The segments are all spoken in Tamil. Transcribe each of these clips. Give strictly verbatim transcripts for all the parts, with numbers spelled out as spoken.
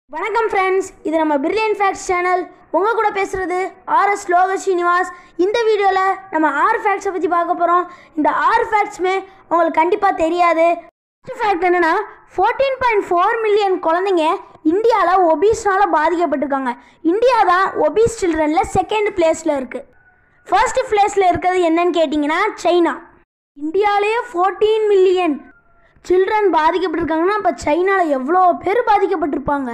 வணக்கம் ஃப்ரெண்ட்ஸ், இது நம்ம பிரில்லியன்ட் ஃபேக்ட்ஸ் சேனல். உங்கள் கூட பேசுகிறது ஆர்எஸ் லோகேஷ் ஸ்ரீனிவாஸ். இந்த வீடியோவில் நம்ம ஆறு ஃபேக்ட்ஸை பற்றி பார்க்க போகிறோம். இந்த ஆறு ஃபேக்ட்ஸுமே உங்களுக்கு கண்டிப்பாக தெரியாது. ஃபஸ்ட்டு ஃபேக்ட் என்னென்னா, ஃபோர்டீன் பாயிண்ட் ஃபோர் மில்லியன் குழந்தைங்க இந்தியாவில் ஒபீஸ்னால் பாதிக்கப்பட்டிருக்காங்க. இந்தியா தான் ஒபீஸ் சில்ட்ரனில் செகண்ட் பிளேஸில் இருக்குது. ஃபர்ஸ்ட் பிளேஸில் இருக்கிறது என்னன்னு கேட்டிங்கன்னா சைனா. இந்தியாவிலேயே ஃபோர்டீன் மில்லியன் சில்ட்ரன் பாதிக்கப்பட்டிருக்காங்கன்னா அப்போ சைனாவில் எவ்வளோ பேர் பாதிக்கப்பட்டிருப்பாங்க.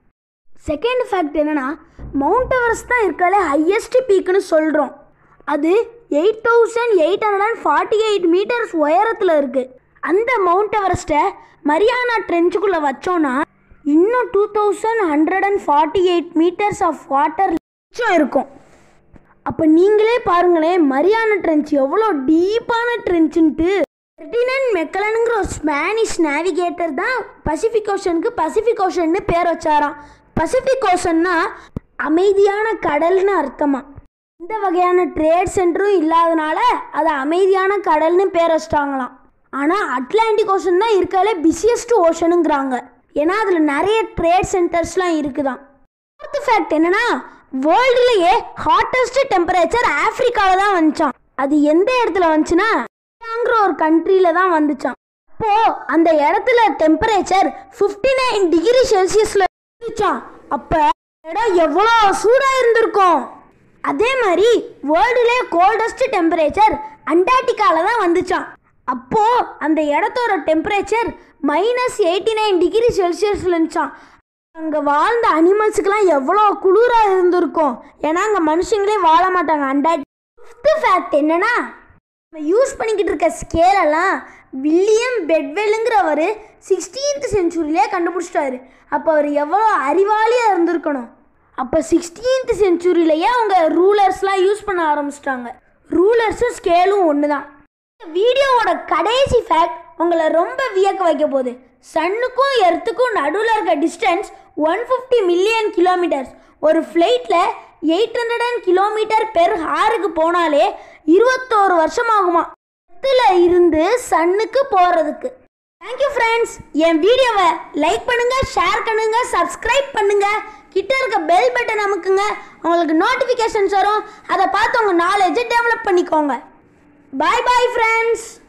செகண்ட் ஃபேக்ட் என்னென்னா, மவுண்ட் எவரெஸ்ட் தான் இருக்காலே ஹையஸ்ட் பீக்குன்னு சொல்கிறோம். அது eight thousand eight hundred and forty eight metres உயரத்தில் இருக்குது. அந்த மவுண்ட் எவரெஸ்ட்டை மரியானா ட்ரென்ச்சுக்குள்ளே வச்சோன்னா இன்னும் two thousand hundred and forty eight metres of water மிச்சம் இருக்கும். அப்போ நீங்களே பாருங்களேன், மரியானா ட்ரென்ச் எவ்வளோ டீப்பான ட்ரென்ச்சுன்ட்டு. ஃபெர்டினண்ட் மெக்கலனுங்கிற ஒரு ஸ்பானிஷ் நேவிகேட்டர் தான் பசிபிக் ஓஷனுக்கு பசிபிக் ஓஷன்னு பேர் வச்சாராம். பசிபிக் ஓஷன்னா அமைதியான கடல்னு அர்த்தமா. இந்த வகையான ட்ரேட் சென்டரும் இல்லாதனால அதை அமைதியான கடல்னு பேர் வச்சிட்டாங்களாம். ஆனால் அட்லாண்டிக் ஓஷன் தான் இருக்காலே பிஸியஸ்ட் ஓஷனுங்கிறாங்க. ஏன்னா அதில் நிறைய ட்ரேட் சென்டர்ஸ்லாம் இருக்குதான். ஃபோர்த் ஃபேக்ட் என்னன்னா, வேர்ல்டுலேயே ஹாட்டஸ்ட் டெம்பரேச்சர் ஆஃப்ரிக்காவில் தான் வந்துச்சான். அது எந்த இடத்துல வந்துச்சுன்னா ங்கிற ஒரு கண்ட்ரியில் தான் வந்துச்சான். அப்போ அந்த இடத்துல டெம்பரேச்சர் ஃபிஃப்டி நைன் டிகிரி செல்சியஸில் இருந்துச்சான். அப்போ இடம் எவ்வளோ சூடாக இருந்திருக்கும். அதே மாதிரி வேர்ல்டுலே கோல்டஸ்ட் டெம்பரேச்சர் அண்டார்டிகாவில் தான் வந்துச்சான். அப்போது அந்த இடத்தோட temperature minus eighty nine degree செல்சியஸில் இருந்துச்சான். அங்கே வாழ்ந்த அனிமல்ஸுக்கெல்லாம் எவ்வளோ குளிராக இருந்திருக்கும். ஏன்னா அங்கே மனுஷங்களே வாழ மாட்டாங்க அண்டார்டிகா. ஃபிஃப்த்து ஃபேக்ட் என்னன்னா, நம்ம யூஸ் பண்ணிக்கிட்டு இருக்க ஸ்கேலெல்லாம் வில்லியம் பெட்வெல்லுங்கிறவர் சிக்ஸ்டீன்த் செஞ்சுரியிலே கண்டுபிடிச்சிட்டாரு. அப்போ அவர் எவ்வளோ அறிவாளியாக இருந்திருக்கணும். அப்போ சிக்ஸ்டீன்த் செஞ்சுரியிலேயே அவங்க ரூலர்ஸ்லாம் யூஸ் பண்ண ஆரம்பிச்சிட்டாங்க. ரூலர்ஸும் ஸ்கேலும் ஒன்று தான். வீடியோவோட கடைசி ஃபேக்ட் உங்களை ரொம்ப வியக்க வைக்க போகுது. சன்னுக்கும் எர்த்துக்கும் நடுவில் இருக்க distance one fifty million kilometres. ஒரு ஃப்ளைட்டில் எயிட் ஹண்ட்ரட் கிலோமீட்டர் பெர் ஹாருக்கு போனாலே இருபத்தோரு வருஷம் ஆகுமா எர்த்தில் இருந்து சன்னுக்கு போகிறதுக்கு. Thank you friends. என் வீடியோவை லைக் பண்ணுங்கள், ஷேர் பண்ணுங்கள், சப்ஸ்கிரைப் பண்ணுங்கள். கிட்ட இருக்க பெல் பட்டன் அமுக்குங்க. உங்களுக்கு நோட்டிஃபிகேஷன்ஸ் வரும். அதை பார்த்து உங்கள் நாலேஜை டெவலப் பண்ணிக்கோங்க. Bye bye friends.